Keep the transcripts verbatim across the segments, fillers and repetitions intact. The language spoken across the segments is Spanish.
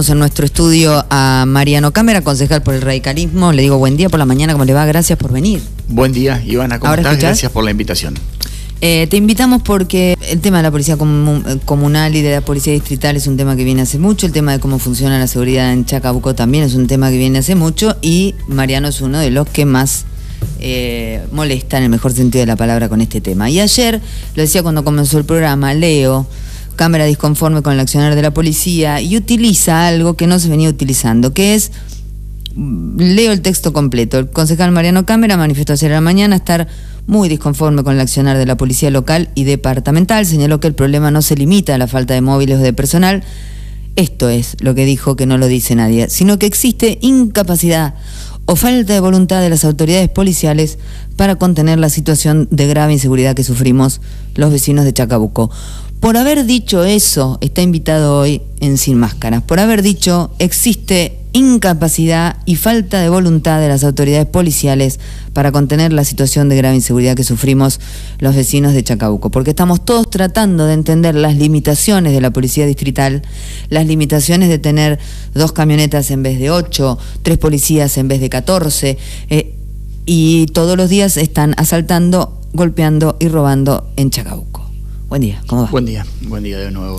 Tenemos en nuestro estudio a Mariano Cámara, concejal por el radicalismo. Le digo buen día por la mañana, ¿cómo le va? Gracias por venir. Buen día, Ivana, ¿cómo estás? Gracias por la invitación. Eh, te invitamos porque el tema de la policía comun comunal y de la policía distrital es un tema que viene hace mucho. El tema de cómo funciona la seguridad en Chacabuco también es un tema que viene hace mucho. Y Mariano es uno de los que más eh, molesta, en el mejor sentido de la palabra, con este tema. Y ayer, lo decía cuando comenzó el programa, Leo Cámara disconforme con el accionar de la policía y utiliza algo que no se venía utilizando, que es, leo el texto completo. El concejal Mariano Cámara manifestó ayer a la mañana estar muy disconforme con el accionar de la policía local y departamental. Señaló que el problema no se limita a la falta de móviles o de personal. Esto es lo que dijo, que no lo dice nadie, sino que existe incapacidad o falta de voluntad de las autoridades policiales para contener la situación de grave inseguridad que sufrimos los vecinos de Chacabuco. Por haber dicho eso, está invitado hoy en Sin Máscaras. Por haber dicho, existe incapacidad y falta de voluntad de las autoridades policiales para contener la situación de grave inseguridad que sufrimos los vecinos de Chacabuco. Porque estamos todos tratando de entender las limitaciones de la policía distrital, las limitaciones de tener dos camionetas en vez de ocho, tres policías en vez de catorce, eh, y todos los días están asaltando, golpeando y robando en Chacabuco. Buen día, ¿cómo va? Buen día, buen día de nuevo.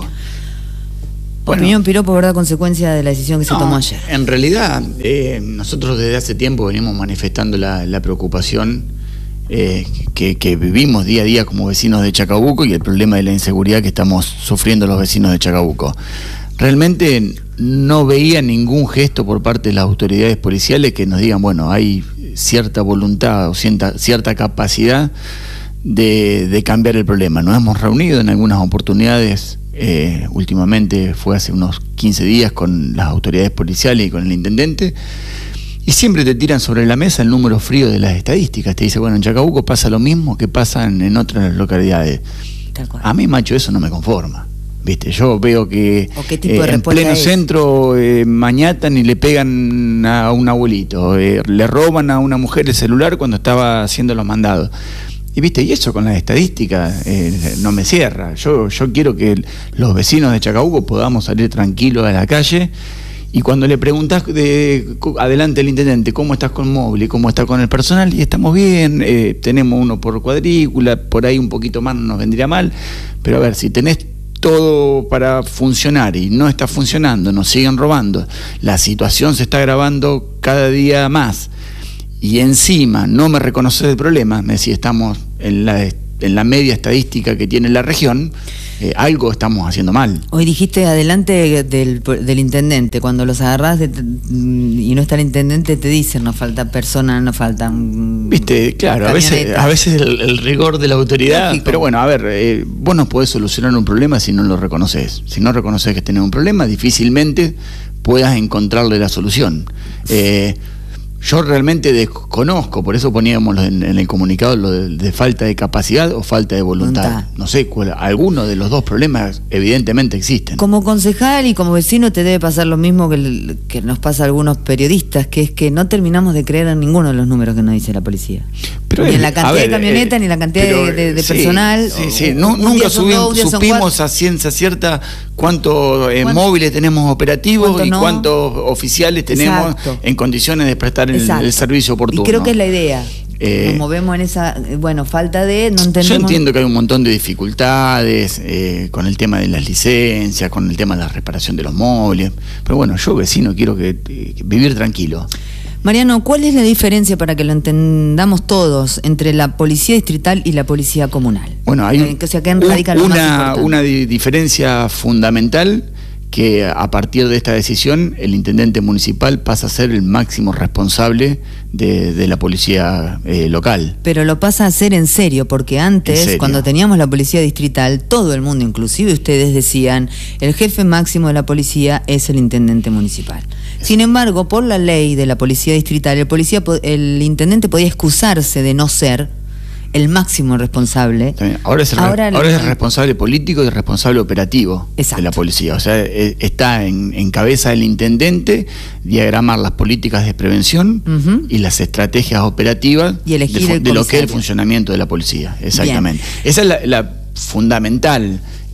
Bueno, opinión piropo, ¿verdad? Consecuencia de la decisión que no, se tomó ayer. En realidad, eh, nosotros desde hace tiempo venimos manifestando la, la preocupación eh, que, que vivimos día a día como vecinos de Chacabuco y el problema de la inseguridad que estamos sufriendo los vecinos de Chacabuco. Realmente no veía ningún gesto por parte de las autoridades policiales que nos digan, bueno, hay cierta voluntad o cierta, cierta capacidad De, de cambiar el problema. Nos hemos reunido en algunas oportunidades, eh, últimamente fue hace unos quince días con las autoridades policiales y con el intendente, y siempre te tiran sobre la mesa el número frío de las estadísticas. Te dice, bueno, en Chacabuco pasa lo mismo que pasa en, en otras localidades. A mí, macho, eso no me conforma. ¿Viste? Yo veo que eh, en pleno es? centro eh, mañatan y le pegan a un abuelito, eh, le roban a una mujer el celular cuando estaba haciendo los mandados. Y viste, y eso con las estadísticas eh, no me cierra. Yo, yo quiero que el, los vecinos de Chacabuco podamos salir tranquilos a la calle, y cuando le preguntás de, adelante el intendente, ¿cómo estás con móvil y cómo está con el personal? Y estamos bien, eh, tenemos uno por cuadrícula, por ahí un poquito más no nos vendría mal, pero a ver, si tenés todo para funcionar y no está funcionando, nos siguen robando, la situación se está agravando cada día más, y encima no me reconoces el problema, me decís, estamos en la, en la media estadística que tiene la región, eh, algo estamos haciendo mal. Hoy dijiste adelante del, del intendente, cuando los agarrás de, y no está el intendente, te dicen, nos falta personas, nos faltan... Viste, claro, a veces, a veces el, el rigor de la autoridad, lógico. Pero bueno, a ver, eh, vos no podés solucionar un problema si no lo reconoces. Si no reconoces que tenés un problema, difícilmente puedas encontrarle la solución. Eh, Yo realmente desconozco, por eso poníamos en, en el comunicado lo de, de falta de capacidad o falta de voluntad. voluntad. No sé, cuál, alguno de los dos problemas evidentemente existen. Como concejal y como vecino te debe pasar lo mismo que, que nos pasa a algunos periodistas, que es que no terminamos de creer en ninguno de los números que nos dice la policía. Pero ni en la cantidad ver, de camionetas, eh, ni la cantidad pero, de, de, de sí, personal. Sí, sí, o, no, nunca subimos, dos, supimos a ciencia cierta cuántos eh, móviles tenemos operativos ¿cuánto y no? cuántos oficiales tenemos Exacto. en condiciones de prestar el, el servicio oportuno. Y creo que es la idea. Eh, Nos movemos en esa, bueno, falta de... No entendemos. Yo entiendo que hay un montón de dificultades eh, con el tema de las licencias, con el tema de la reparación de los móviles, pero bueno, yo vecino quiero que, que vivir tranquilo. Mariano, ¿cuál es la diferencia, para que lo entendamos todos, entre la policía distrital y la policía comunal? Bueno, hay un, o sea, ¿qué radica lo una, más una di diferencia fundamental, que a partir de esta decisión el intendente municipal pasa a ser el máximo responsable de, de la policía eh, local. Pero lo pasa a ser en serio, porque antes, cuando teníamos la policía distrital, todo el mundo, inclusive ustedes, decían, el jefe máximo de la policía es el intendente municipal. Sin embargo, por la ley de la policía distrital, el, policía, el intendente podía excusarse de no ser el máximo responsable. Ahora es el, ahora ahora es el responsable político y el responsable operativo Exacto. de la policía. O sea, está en, en cabeza del intendente diagramar las políticas de prevención uh-huh. y las estrategias operativas y elegir de, de lo que es el funcionamiento de la policía. Exactamente. Bien. Esa es la, la fundamental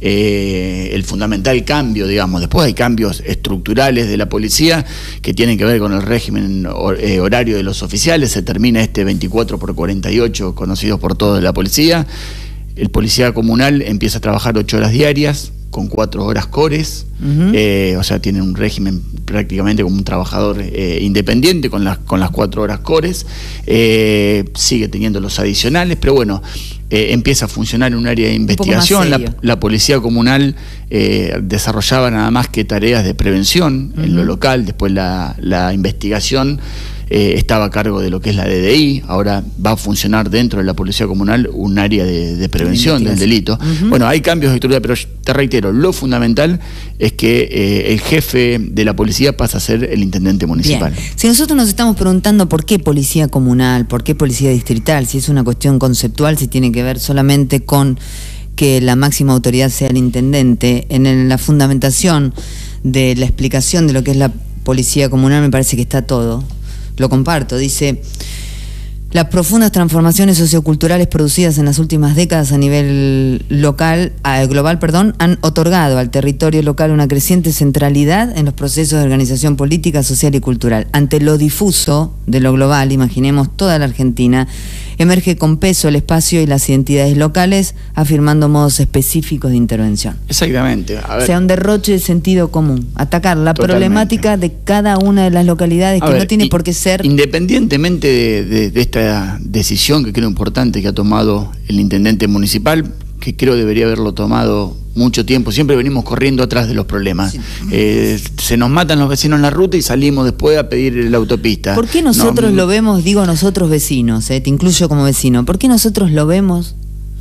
eh, el fundamental cambio, digamos. Después hay cambios estructurales de la policía que tienen que ver con el régimen horario de los oficiales. Se termina este veinticuatro por cuarenta y ocho, conocido por todos de la policía. El policía comunal empieza a trabajar ocho horas diarias, con cuatro horas cores, uh-huh. eh, o sea, tiene un régimen prácticamente como un trabajador eh, independiente con las, con las cuatro horas cores, eh, sigue teniendo los adicionales, pero bueno, eh, empieza a funcionar en un área de investigación. La, la policía comunal eh, desarrollaba nada más que tareas de prevención uh-huh. en lo local, después la, la investigación Eh, estaba a cargo de lo que es la D D I, ahora va a funcionar dentro de la policía comunal un área de, de prevención del delito. Uh-huh. Bueno, hay cambios de estructura, pero te reitero, lo fundamental es que eh, el jefe de la policía pasa a ser el intendente municipal. Bien. Si nosotros nos estamos preguntando por qué policía comunal, por qué policía distrital, si es una cuestión conceptual, si tiene que ver solamente con que la máxima autoridad sea el intendente, en el, la fundamentación de la explicación de lo que es la policía comunal me parece que está todo. Lo comparto, dice: las profundas transformaciones socioculturales producidas en las últimas décadas a nivel local, a global, perdón, han otorgado al territorio local una creciente centralidad en los procesos de organización política, social y cultural. Ante lo difuso de lo global, imaginemos toda la Argentina, emerge con peso el espacio y las identidades locales, afirmando modos específicos de intervención. Exactamente. A ver. O sea, un derroche de sentido común, atacar la Totalmente. problemática de cada una de las localidades, a que ver, no tiene por qué ser... Independientemente de, de, de esta decisión que creo importante que ha tomado el intendente municipal, que creo debería haberlo tomado mucho tiempo, siempre venimos corriendo atrás de los problemas. Sí. Eh, se nos matan los vecinos en la ruta y salimos después a pedir la autopista. ¿Por qué nosotros no, lo vemos, digo nosotros vecinos, eh, te incluyo como vecino, ¿por qué nosotros lo vemos?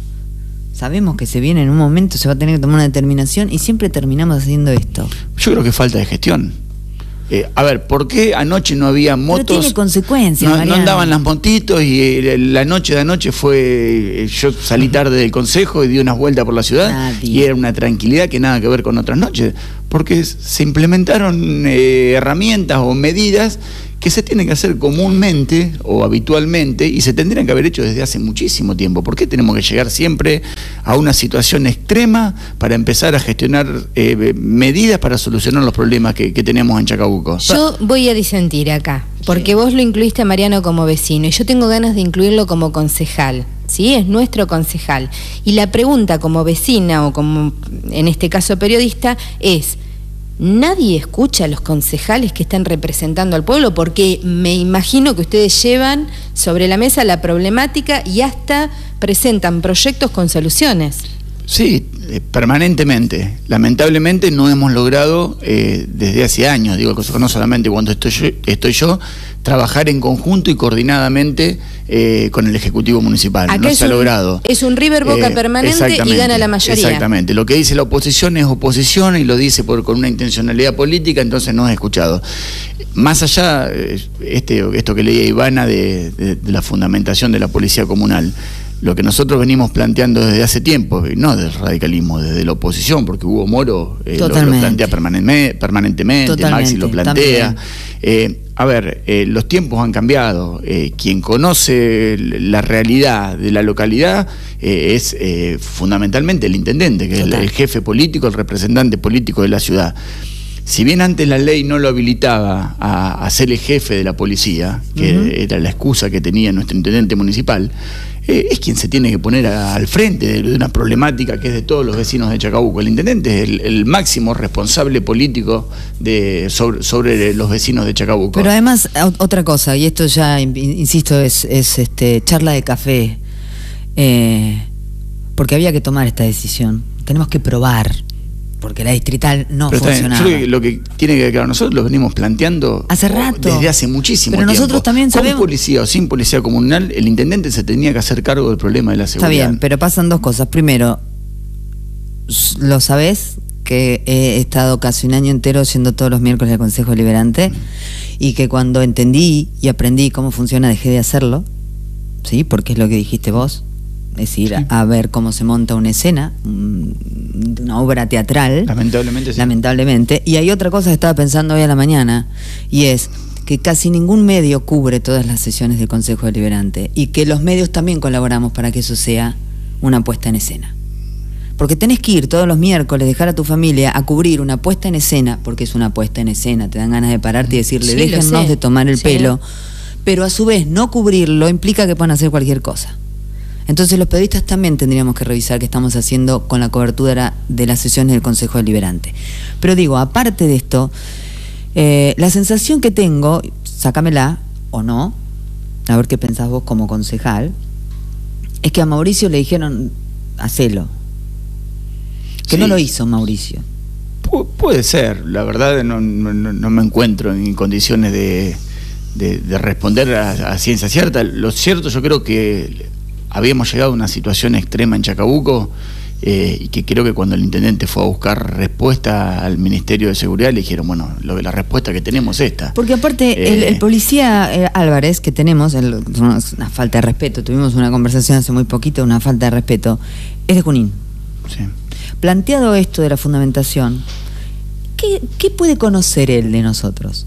Sabemos que se viene en un momento, se va a tener que tomar una determinación y siempre terminamos haciendo esto. Yo creo que falta de gestión. Eh, a ver, ¿por qué anoche no había motos? Pero tiene consecuencias, no, no andaban las motitos y eh, la noche de anoche fue... Eh, yo salí tarde del consejo y di unas vueltas por la ciudad. Nadie. Y era una tranquilidad que nada que ver con otras noches. Porque se implementaron eh, herramientas o medidas que se tienen que hacer comúnmente o habitualmente y se tendrían que haber hecho desde hace muchísimo tiempo. ¿Por qué tenemos que llegar siempre a una situación extrema para empezar a gestionar eh, medidas para solucionar los problemas que, que tenemos en Chacabuco? Yo voy a disentir acá, porque sí. Vos lo incluiste a Mariano como vecino y yo tengo ganas de incluirlo como concejal. ¿Sí? Es nuestro concejal. Y la pregunta como vecina o como, en este caso, periodista, es: ¿nadie escucha a los concejales que están representando al pueblo? Porque me imagino que ustedes llevan sobre la mesa la problemática y hasta presentan proyectos con soluciones. Sí, eh, permanentemente. Lamentablemente no hemos logrado eh, desde hace años, digo, no solamente cuando estoy yo, estoy yo trabajar en conjunto y coordinadamente eh, con el Ejecutivo Municipal. Acá no se ha un, logrado. Es un River Boca eh, permanente y gana la mayoría. Exactamente. Lo que dice la oposición es oposición y lo dice por, con una intencionalidad política, entonces no es escuchado. Más allá, este, esto que leía Ivana de, de, de la fundamentación de la policía comunal, lo que nosotros venimos planteando desde hace tiempo, no del radicalismo, desde la oposición, porque Hugo Moro eh, lo, lo plantea permanentemente, permanentemente Maxi lo plantea. Eh, a ver, eh, los tiempos han cambiado. Eh, quien conoce la realidad de la localidad eh, es eh, fundamentalmente el intendente, que Total. es el, el jefe político, el representante político de la ciudad. Si bien antes la ley no lo habilitaba a, a ser el jefe de la policía, que uh-huh. era la excusa que tenía nuestro intendente municipal, eh, es quien se tiene que poner a, al frente de, de una problemática que es de todos los vecinos de Chacabuco. El intendente es el, el máximo responsable político de, sobre, sobre los vecinos de Chacabuco. Pero además, otra cosa, y esto ya, insisto, es, es este, charla de café, eh, porque había que tomar esta decisión. Tenemos que probar. Porque la distrital no Pero funcionaba. Yo creo que lo que tiene que quedar, nosotros lo venimos planteando hace rato, desde hace muchísimo Pero tiempo. Pero nosotros también sabemos. Con policía o sin policía comunal, el intendente se tenía que hacer cargo del problema de la seguridad. Está bien, pero pasan dos cosas. Primero, lo sabés, que he estado casi un año entero yendo todos los miércoles al Consejo Deliberante, mm. y que cuando entendí y aprendí cómo funciona dejé de hacerlo, ¿sí? Porque es lo que dijiste vos. Es decir, sí. a, a ver cómo se monta una escena, una obra teatral. Lamentablemente sí. Lamentablemente. Y hay otra cosa que estaba pensando hoy a la mañana, y es que casi ningún medio cubre todas las sesiones del Consejo Deliberante, y que los medios también colaboramos para que eso sea una puesta en escena. Porque tenés que ir todos los miércoles, dejar a tu familia a cubrir una puesta en escena, porque es una puesta en escena, te dan ganas de pararte y decirle, sí, déjennos de tomar el sí. pelo, pero a su vez no cubrirlo implica que puedan hacer cualquier cosa. Entonces los periodistas también tendríamos que revisar qué estamos haciendo con la cobertura de las sesiones del Consejo Deliberante. Pero digo, aparte de esto, eh, la sensación que tengo, sácamela o no, a ver qué pensás vos como concejal, es que a Mauricio le dijeron, hacelo. Que sí. No lo hizo Mauricio. Pu puede ser, la verdad no, no, no me encuentro en condiciones de, de, de responder a, a ciencia cierta. Lo cierto, yo creo que habíamos llegado a una situación extrema en Chacabuco, eh, y que creo que cuando el intendente fue a buscar respuesta al Ministerio de Seguridad le dijeron, bueno, lo que la respuesta que tenemos es esta. Porque aparte eh, el, el policía eh, Álvarez que tenemos, el, una falta de respeto, tuvimos una conversación hace muy poquito, una falta de respeto, es de Junín. Sí. Planteado esto de la fundamentación, ¿qué, qué puede conocer él de nosotros?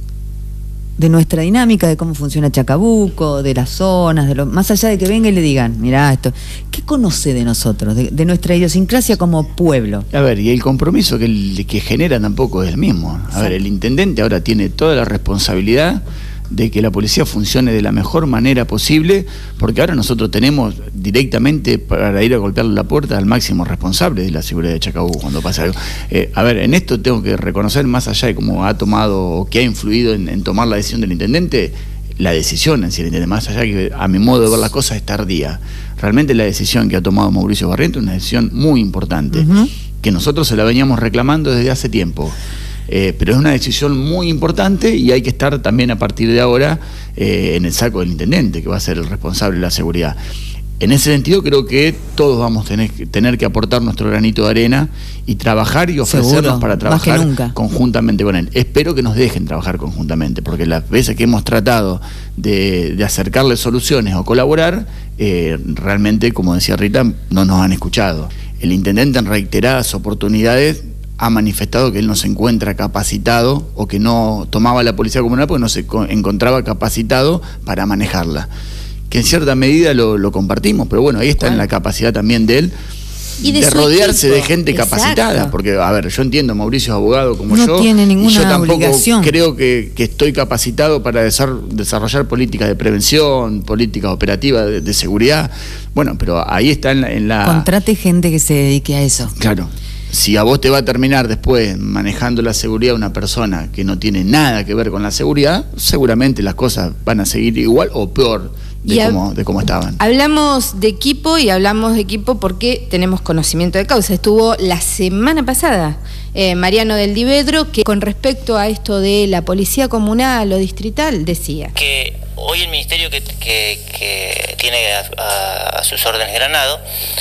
De nuestra dinámica, de cómo funciona Chacabuco, de las zonas, de lo, más allá de que venga y le digan, mirá esto, ¿qué conoce de nosotros, de, de nuestra idiosincrasia como pueblo? A ver, y el compromiso que, el, que genera tampoco es el mismo. A ver, el intendente ahora tiene toda la responsabilidad de que la policía funcione de la mejor manera posible, porque ahora nosotros tenemos directamente para ir a golpearle la puerta al máximo responsable de la seguridad de Chacabuco cuando pasa algo. Eh, a ver, en esto tengo que reconocer, más allá de cómo ha tomado o que ha influido en, en tomar la decisión del intendente, la decisión en sí, más allá que a mi modo de ver las cosas es tardía. Realmente la decisión que ha tomado Mauricio Barrientos es una decisión muy importante, uh-huh. que nosotros se la veníamos reclamando desde hace tiempo. Eh, pero es una decisión muy importante y hay que estar también a partir de ahora eh, en el saco del intendente, que va a ser el responsable de la seguridad. En ese sentido creo que todos vamos a tener, tener que aportar nuestro granito de arena y trabajar y ofrecernos Seguro, para trabajar conjuntamente con él. Espero que nos dejen trabajar conjuntamente, porque las veces que hemos tratado de, de acercarle soluciones o colaborar, eh, realmente, como decía Rita, no nos han escuchado. El intendente en reiteradas oportunidades ha manifestado que él no se encuentra capacitado o que no tomaba la policía comunal porque no se encontraba capacitado para manejarla. Que en cierta medida lo, lo compartimos, pero bueno, ahí está bueno. en la capacidad también de él y de, de rodearse equipo. de gente Exacto. capacitada, porque a ver, yo entiendo, Mauricio es abogado como no yo, tiene ninguna y yo tampoco obligación. creo que, que estoy capacitado para desarrollar políticas de prevención, políticas operativas de, de seguridad, bueno, pero ahí está en la, en la... Contrate gente que se dedique a eso. Claro. Si a vos te va a terminar después manejando la seguridad una persona que no tiene nada que ver con la seguridad, seguramente las cosas van a seguir igual o peor de, cómo, de cómo estaban. Hablamos de equipo y hablamos de equipo porque tenemos conocimiento de causa. Estuvo la semana pasada eh, Mariano del Divedro, que con respecto a esto de la policía comunal o distrital decía que hoy el ministerio que, que, que tiene a, a, a sus órdenes Granado,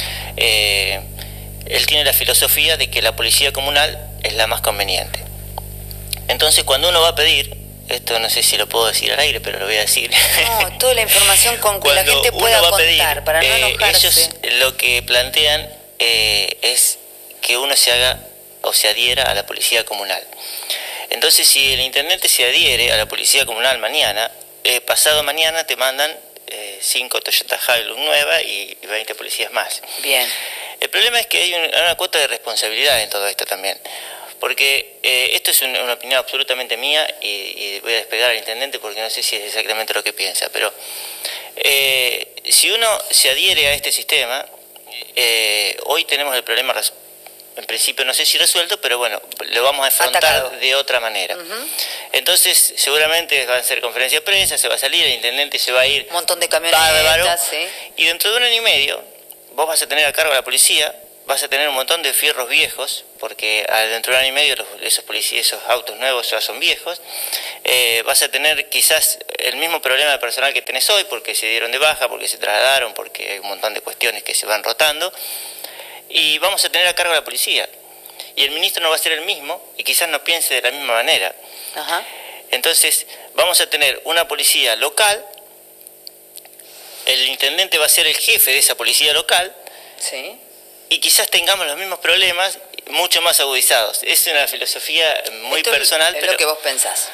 eh, él tiene la filosofía de que la policía comunal es la más conveniente. Entonces, cuando uno va a pedir, esto no sé si lo puedo decir al aire, pero lo voy a decir. No, toda la información con que la gente pueda contar, pedir, para no eh, enojarse. Ellos lo que plantean eh, es que uno se haga o se adhiera a la policía comunal. Entonces, si el intendente se adhiere a la policía comunal mañana, eh, pasado mañana te mandan eh, cinco Toyota Hilux nuevas y, y veinte policías más. Bien. El problema es que hay una cuota de responsabilidad en todo esto también, porque eh, esto es una, una opinión absolutamente mía y, y voy a despegar al intendente porque no sé si es exactamente lo que piensa, pero eh, si uno se adhiere a este sistema, eh, hoy tenemos el problema, en principio no sé si resuelto, pero bueno, lo vamos a afrontar Atacado. de otra manera. Uh-huh. Entonces seguramente van a ser conferencias de prensa, se va a salir, el intendente se va a ir... Un montón de camionetas, sí. Y dentro de un año y medio... vos vas a tener a cargo a la policía, vas a tener un montón de fierros viejos, porque dentro de un año y medio los, esos policías, esos autos nuevos ya son viejos, eh, vas a tener quizás el mismo problema de personal que tenés hoy, porque se dieron de baja, porque se trasladaron, porque hay un montón de cuestiones que se van rotando, y vamos a tener a cargo a la policía. Y el ministro no va a ser el mismo, y quizás no piense de la misma manera. Ajá. Entonces, vamos a tener una policía local. El intendente va a ser el jefe de esa policía local, sí. y quizás tengamos los mismos problemas mucho más agudizados. Es una filosofía muy Esto personal. Es pero... lo que vos pensás.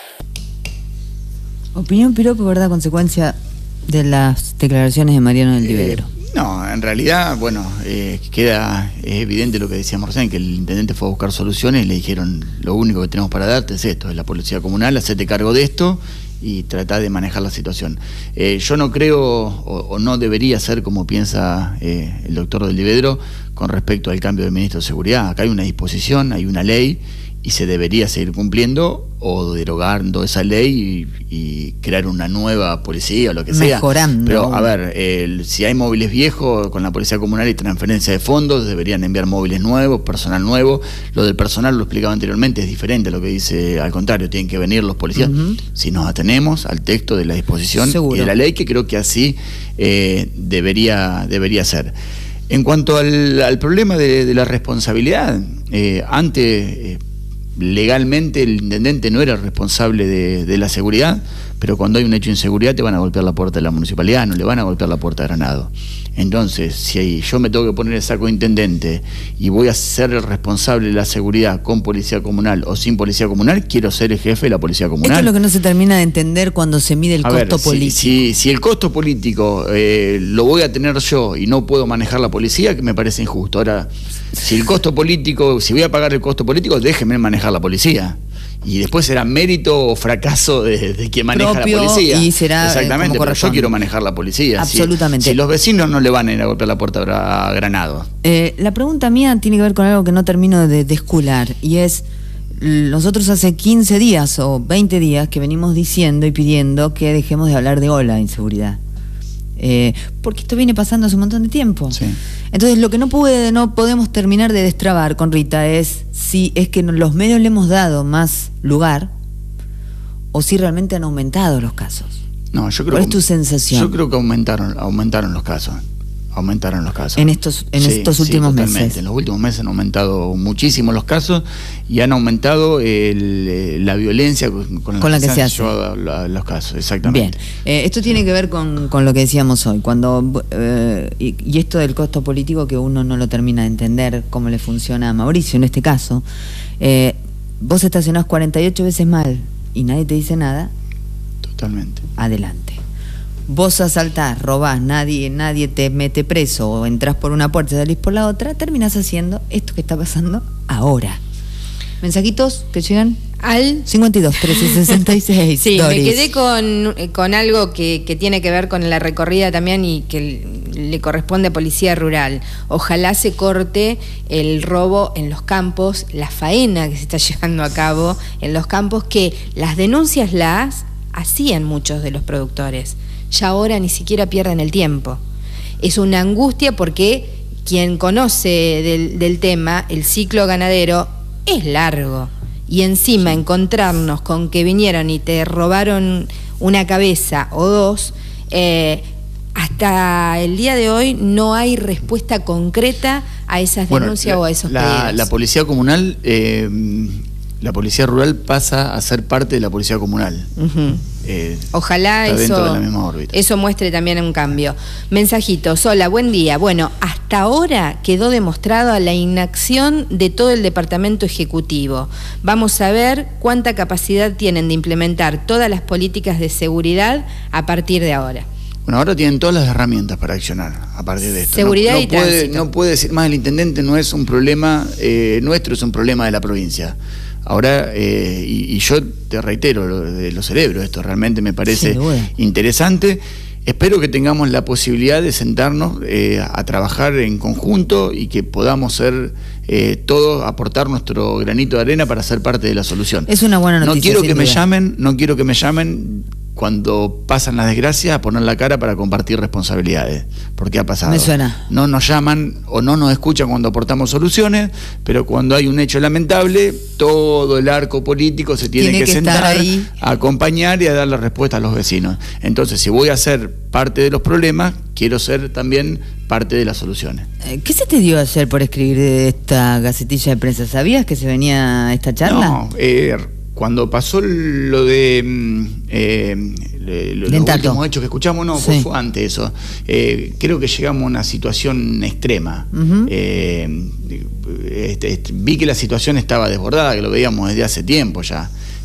Opinión piropo, ¿verdad? Consecuencia de las declaraciones de Mariano del Divedro. Eh, No, en realidad, bueno, eh, queda es evidente lo que decíamos recién, que el intendente fue a buscar soluciones y le dijeron, lo único que tenemos para darte es esto, es la policía comunal, hacete cargo de esto y tratá de manejar la situación. Eh, yo no creo, o, o no debería ser como piensa eh, el doctor Del Livedro con respecto al cambio del ministro de Seguridad. Acá hay una disposición, hay una ley, y se debería seguir cumpliendo o derogando esa ley y, y crear una nueva policía o lo que sea. Mejorando. Pero, a ver, el, si hay móviles viejos con la policía comunal y transferencia de fondos, deberían enviar móviles nuevos, personal nuevo. Lo del personal, lo explicaba anteriormente, es diferente a lo que dice, al contrario, tienen que venir los policías. Uh-huh. Si nos atenemos al texto de la disposición Seguro. y de la ley, que creo que así eh, debería, debería ser. En cuanto al, al problema de, de la responsabilidad, eh, antes... Eh, legalmente el intendente no era responsable de, de la seguridad, pero cuando hay un hecho de inseguridad te van a golpear la puerta de la municipalidad, no le van a golpear la puerta de Granado. Entonces, si yo me tengo que poner el saco de intendente y voy a ser el responsable de la seguridad con policía comunal o sin policía comunal, quiero ser el jefe de la policía comunal. Esto es lo que no se termina de entender cuando se mide el a costo ver, político. Si, si, si el costo político eh, lo voy a tener yo y no puedo manejar la policía, que me parece injusto. Ahora, si el costo político, si voy a pagar el costo político, déjeme manejar la policía. Y después será mérito o fracaso de, de quien maneja Propio la policía. Y será, Exactamente, eh, pero yo quiero manejar la policía. Absolutamente. Si, si los vecinos no le van a ir a golpear la puerta a Granado. Eh, la pregunta mía tiene que ver con algo que no termino de, de escular, y es, nosotros hace quince días o veinte días que venimos diciendo y pidiendo que dejemos de hablar de ola de inseguridad. Eh, porque esto viene pasando hace un montón de tiempo. Sí. Entonces lo que no puede, no podemos terminar de destrabar con Rita es si es que los medios le hemos dado más lugar o si realmente han aumentado los casos. No, yo creo ¿Cuál que, es tu sensación? Yo creo que aumentaron, aumentaron los casos. Aumentaron los casos. En estos, en sí, estos últimos sí, meses. En los últimos meses han aumentado muchísimo los casos y han aumentado el, la violencia con, con, con la, la que, que se hace los casos, exactamente. Bien, eh, esto tiene que ver con, con lo que decíamos hoy, cuando eh, y, y esto del costo político que uno no lo termina de entender cómo le funciona a Mauricio en este caso. Eh, vos estacionás cuarenta y ocho veces mal y nadie te dice nada. Totalmente. Adelante. Vos asaltás, robás, nadie, nadie te mete preso o entrás por una puerta y salís por la otra, terminás haciendo esto que está pasando ahora. ¿Mensajitos que llegan? Al cincuenta y dos, trece, sesenta y seis. Sí, Doris. Me quedé con, con algo que, que tiene que ver con la recorrida también y que le corresponde a Policía Rural. Ojalá se corte el robo en los campos, la faena que se está llevando a cabo en los campos, que las denuncias las hacían muchos de los productores. Ya ahora ni siquiera pierden el tiempo. Es una angustia porque quien conoce del, del tema, el ciclo ganadero, es largo. Y encima encontrarnos con que vinieron y te robaron una cabeza o dos, eh, hasta el día de hoy no hay respuesta concreta a esas denuncias bueno, la, o a esos la, pedidos. La policía comunal... Eh, La policía rural pasa a ser parte de la policía comunal. Uh-huh. eh, Ojalá eso, de la misma órbita. eso muestre también un cambio. Mensajitos, hola, buen día. Bueno, hasta ahora quedó demostrada la inacción de todo el departamento ejecutivo. Vamos a ver cuánta capacidad tienen de implementar todas las políticas de seguridad a partir de ahora. Bueno, ahora tienen todas las herramientas para accionar a partir de esto. Seguridad no, no y puede, tránsito. No puede decir más, el intendente no es un problema eh, nuestro, es un problema de la provincia. Ahora, eh, y, y yo te reitero, lo, de lo celebro, esto realmente me parece interesante. Espero que tengamos la posibilidad de sentarnos eh, a trabajar en conjunto y que podamos ser eh, todos, aportar nuestro granito de arena para ser parte de la solución. Es una buena noticia. No quiero que duda. me llamen, no quiero que me llamen cuando pasan las desgracias a poner la cara para compartir responsabilidades, porque ha pasado. Me suena. No nos llaman o no nos escuchan cuando aportamos soluciones, pero cuando hay un hecho lamentable, todo el arco político se tiene, tiene que, que sentar ahí, a acompañar y a dar la respuesta a los vecinos. Entonces, si voy a ser parte de los problemas, quiero ser también parte de las soluciones. ¿Qué se te dio ayer por escribir esta gacetilla de prensa? ¿Sabías que se venía esta charla? No, eh, cuando pasó lo de eh, lo, los últimos hechos que escuchamos, no, sí. fue antes eso. Eh, creo que llegamos a una situación extrema. Uh-huh. eh, este, este, vi que la situación estaba desbordada, que lo veíamos desde hace tiempo ya.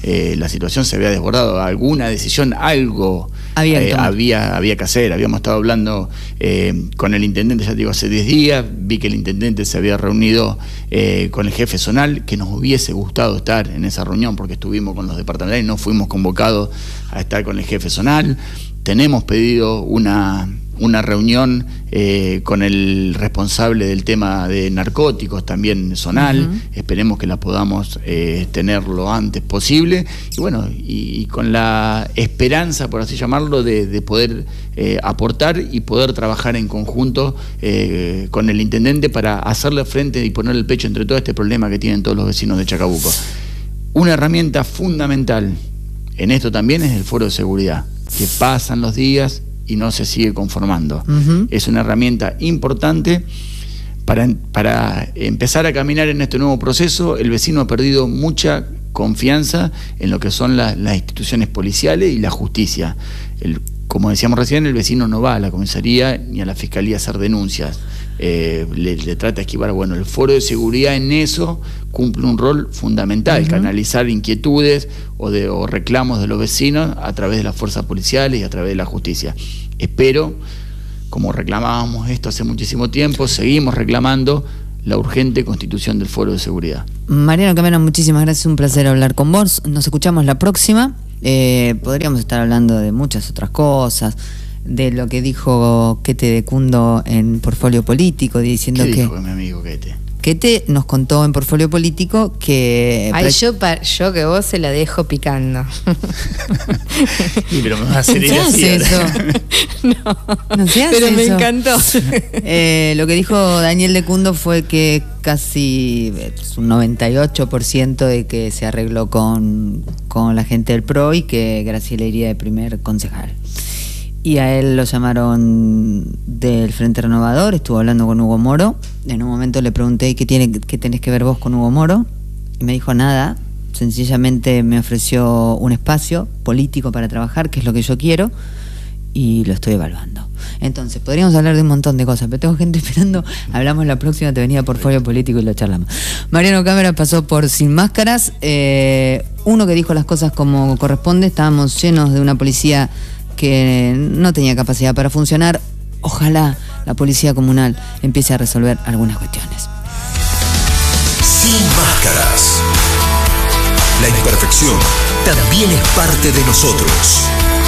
eh, la situación se había desbordado, alguna decisión, algo había, eh, había, había que hacer. Habíamos estado hablando eh, con el intendente, ya te digo, hace diez días, vi que el intendente se había reunido eh, con el jefe zonal, que nos hubiese gustado estar en esa reunión porque estuvimos con los departamentales y no fuimos convocados a estar con el jefe zonal. Tenemos pedido una... una reunión eh, con el responsable del tema de narcóticos, también zonal. Uh-huh. Esperemos que la podamos eh, tener lo antes posible. Y bueno, y, y con la esperanza, por así llamarlo, de, de poder eh, aportar y poder trabajar en conjunto eh, con el intendente para hacerle frente y poner el pecho entre todo este problema que tienen todos los vecinos de Chacabuco. Una herramienta fundamental en esto también es el foro de seguridad, que pasan los días y no se sigue conformando. Uh-huh. Es una herramienta importante para, para empezar a caminar en este nuevo proceso. El vecino ha perdido mucha confianza en lo que son la, las instituciones policiales y la justicia. El, como decíamos recién, el vecino no va a la comisaría ni a la fiscalía a hacer denuncias. Eh, le, le trata de esquivar. Bueno, el foro de seguridad en eso cumple un rol fundamental, uh-huh. canalizar inquietudes o, de, o reclamos de los vecinos a través de las fuerzas policiales y a través de la justicia. Espero, como reclamábamos esto hace muchísimo tiempo, seguimos reclamando la urgente constitución del foro de seguridad. Mariano Camero, muchísimas gracias, un placer hablar con vos. Nos escuchamos la próxima. Eh, podríamos estar hablando de muchas otras cosas, de lo que dijo Quete de Cundo en Portfolio Político, diciendo ¿Qué que... dijo mi amigo Quete? Quete nos contó en Portfolio Político que... Ay, yo, pa, yo que vos se la dejo picando. Sí, pero me va a hacer ir así eso. No, no se hace pero me eso. encantó. Eh, lo que dijo Daniel de Cundo fue que casi un noventa y ocho por ciento de que se arregló con, con la gente del P R O y que Graciela iría de primer concejal. Y a él lo llamaron del Frente Renovador, estuvo hablando con Hugo Moro. En un momento le pregunté ¿qué, tiene, qué tenés que ver vos con Hugo Moro? Y me dijo nada, sencillamente me ofreció un espacio político para trabajar, que es lo que yo quiero, y lo estoy evaluando. Entonces, podríamos hablar de un montón de cosas, pero tengo gente esperando. Hablamos la próxima, te venía Portfolio Político y lo charlamos. Mariano Cámara pasó por Sin Máscaras, eh, uno que dijo las cosas como corresponde. Estábamos llenos de una policía que no tenía capacidad para funcionar. Ojalá la policía comunal empiece a resolver algunas cuestiones. Sin Máscaras. La imperfección también es parte de nosotros.